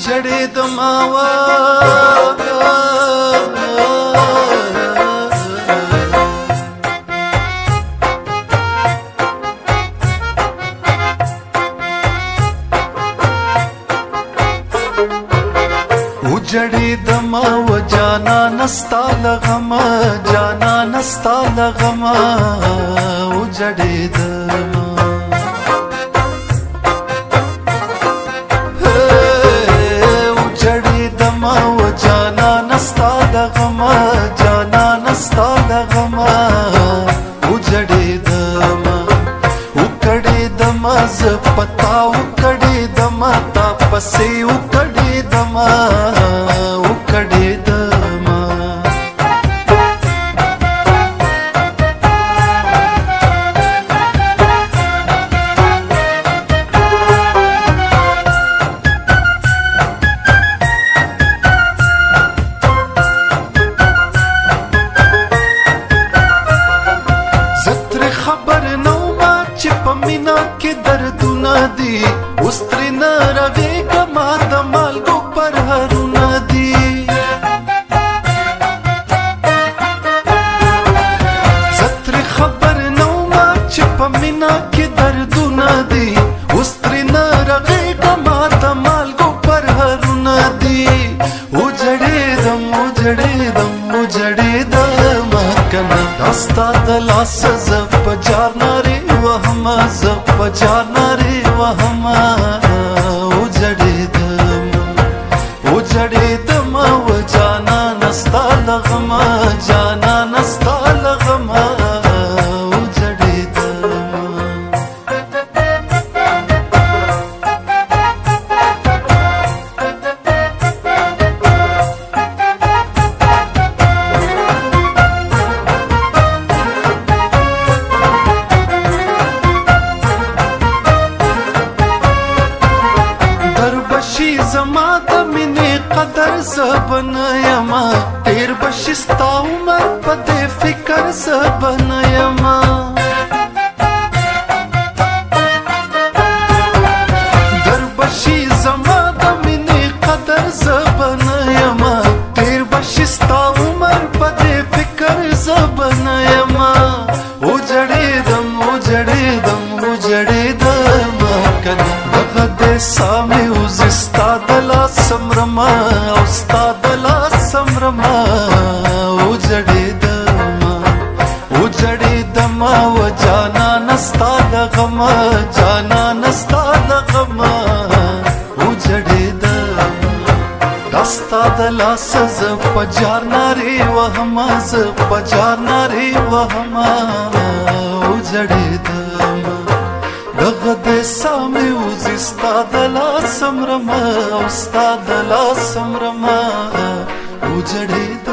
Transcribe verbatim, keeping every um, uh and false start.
وجړېدما وجړېدما و جانانه ستا له غمه جانانه ستا له غمه وجړېدما وجړېدما و جانانه ستا له غمه جانانه ستا له غمه وجړېدما وکړېدما زه په تا وکړېدما تا پسې وکړېدما مینا کې دردونه دي اوس ترې نه رغېږمه د مالګو پر هرونه دي زه ترې خبر نه ومه چې په مینا کې دردونه دي اوس ترې نه رغېږمه د مالګو پر هرونه دي وجړېدم وجړېدم وجړېدمه کنه دا ستا د لاسه زه په جار نارې وهما زه په جار نارې وهما وجړېدما وجړېدما و جانانه ستا له غمه جانانه ستا له غمه وجړېدما زما د مینې قدر زه به نه یمه تېر به شي ستا عمر په دې فکر زه به نه یمه در به شي زما د مینې قدر زه به نه یمه تېر به شي ستا عمر په دې فکر زه به نه یمه وجړېدم وجړېدم وجړېدمه کنه دغه دې ساه مې وځي ستا د لاس سمرمه او ستا د لاس سمرمه وجړېدمه وجړېدمه و جانانه ستا د غمه جانانه ستا د غمه وجړېدمه دا ستا د لاسه زه په جار نارې وهمه زه په جار نارې وهمه وجړېدمه دغه دې ساه مې وځي ستا د لاس سمرمه او ستا د لاس سمرمه وجړېدمه